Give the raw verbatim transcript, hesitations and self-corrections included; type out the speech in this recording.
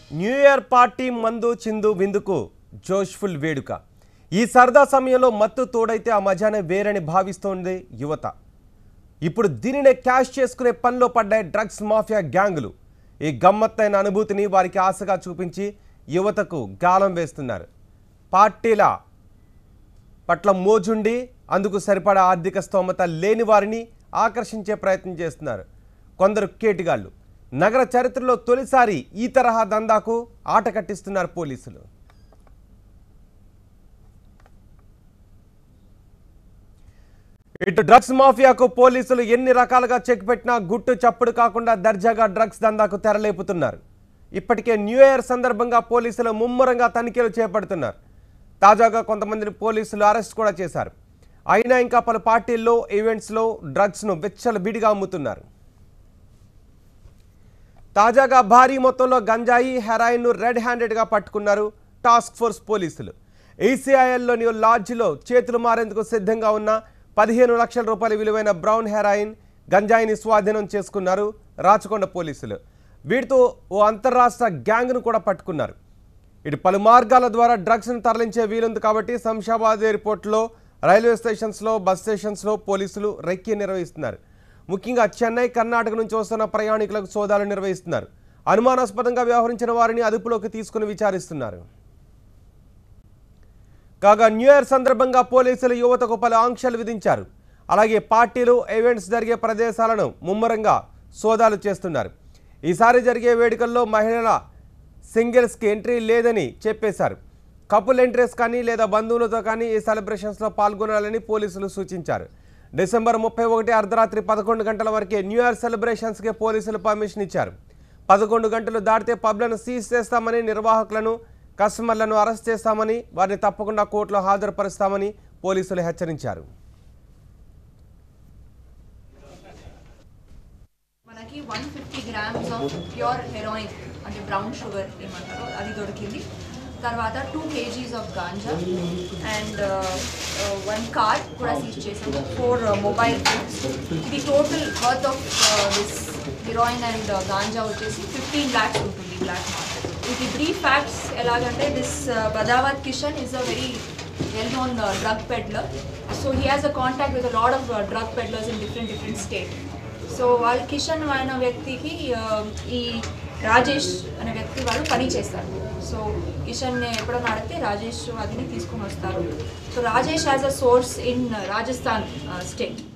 New year party మందు చిందు విందుకు జోష్ఫుల్ వేడుక. ఈ సరదా సమయంలో మత్తు తోడైతే ఆ మజానే వేరని భావిస్తోంది యువత. ఇప్పుడు దీనినే క్యాష్ చేసుకునే పనిలో పడ్డాయి డ్రగ్స్ మాఫియా గ్యాంగులు. ఈ గమ్మత్తైన అనుభూతిని వారికి ఆశగా చూపించి యువతకు గాలం వేస్తున్నారు. పార్టీల పట్ల మోజుండి అందుకు సరిపడా ఆర్థిక స్తోమత లేని వారిని ఆకర్షించే ప్రయత్నం చేస్తున్నారు కొందరు కేటిగాళ్ళు. నగర చరిత్రలో తొలిసారి ఈ తరహా దందాకు ఆట కట్టిస్తున్నారు పోలీసులు. ఇటు డ్రగ్స్ మాఫియాకు పోలీసులు ఎన్ని రకాలుగా చెక్ పెట్టినా గుట్టు చప్పుడు కాకుండా దర్జాగా డ్రగ్స్ దందాకు తెరలేపుతున్నారు. ఇప్పటికే న్యూ ఇయర్ సందర్భంగా పోలీసులు ముమ్మరంగా తనిఖీలు చేపడుతున్నారు. తాజాగా కొంతమందిని పోలీసులు అరెస్ట్ కూడా చేశారు. అయినా ఇంకా పలు పార్టీల్లో ఈవెంట్స్లో డ్రగ్స్ను విచ్చలవిడిగా అమ్ముతున్నారు. తాజాగా భారీ మొత్తంలో గంజాయి హెరాయిన్ను రెడ్ హ్యాండెడ్గా పట్టుకున్నారు టాస్క్ ఫోర్స్ పోలీసులు. ఈసీఐఎల్లోని లాడ్జిలో చేతులు మారేందుకు సిద్ధంగా ఉన్న పదిహేను లక్షల రూపాయల విలువైన బ్రౌన్ హెరాయిన్ గంజాయిని స్వాధీనం చేసుకున్నారు రాచకొండ పోలీసులు. వీటితో ఓ అంతర్రాష్ట్ర గ్యాంగ్ను కూడా పట్టుకున్నారు. ఇటు పలు మార్గాల ద్వారా డ్రగ్స్ను తరలించే వీలుంది కాబట్టి శంషాబాద్ ఎయిర్పోర్ట్లో, రైల్వే స్టేషన్స్లో, బస్ స్టేషన్స్లో పోలీసులు రెక్కీ నిర్వహిస్తున్నారు. ముఖ్యంగా చెన్నై, కర్ణాటక నుంచి వస్తున్న ప్రయాణికులకు సోదాలు నిర్వహిస్తున్నారు. అనుమానాస్పదంగా వ్యవహరించిన వారిని అదుపులోకి తీసుకుని విచారిస్తున్నారు. కాగా న్యూ ఇయర్ సందర్భంగా పోలీసులు యువతకు పలు ఆంక్షలు విధించారు. అలాగే పార్టీలు, ఈవెంట్స్ జరిగే ప్రదేశాలను ముమ్మరంగా సోదాలు చేస్తున్నారు. ఈసారి జరిగే వేడుకల్లో మహిళల సింగిల్స్కి ఎంట్రీ లేదని చెప్పేశారు. కపుల్ ఎంట్రీస్ కానీ లేదా బంధువులతో కానీ ఈ సెలబ్రేషన్స్లో పాల్గొనాలని పోలీసులు సూచించారు. డిసెంబర్ ముప్పై ఒకటి అర్ధరాత్రి పదకొండు గంటల వరకే న్యూ ఇయర్ సెలబ్రేషన్స్కి పోలీసులు పర్మిషన్ ఇచ్చారు. పదకొండు గంటలు దాటితే పబ్లను సీజ్ చేస్తామని, నిర్వాహకులను, కస్టమర్లను అరెస్ట్ చేస్తామని, వారిని తప్పకుండా కోర్టులో హాజరుపరుస్తామని పోలీసులు హెచ్చరించారు. మనకి one fifty grams of pure heroin అంటే బ్రౌన్ షుగర్ ఏమంటారు అది దొరికింది. తర్వాత two KGs of ganja and one car కూడా సీజ్ చేసాము. Four mobile phones. ఇది total worth of this heroin and ganja వచ్చేసి ఫిఫ్టీన్ ల్యాక్స్ ఉంటుంది బ్లాక్ మార్కెట్. ఇది బ్రీఫ్ ఫ్యాక్ట్స్ ఎలాగంటే this Badavath Kishan is a very well known drug peddler. So he has a contact with a lot of drug peddlers in different different state. So వాళ్ళు కిషన్ అనే వ్యక్తికి ఈ రాజేష్ అనే వ్యక్తి వాళ్ళు పని చేస్తారు. సో కిషన్ ఎప్పుడైనా అడిగితే రాజేష్ అదిని తీసుకొని వస్తారు. So Rajesh has a source in Rajasthan state.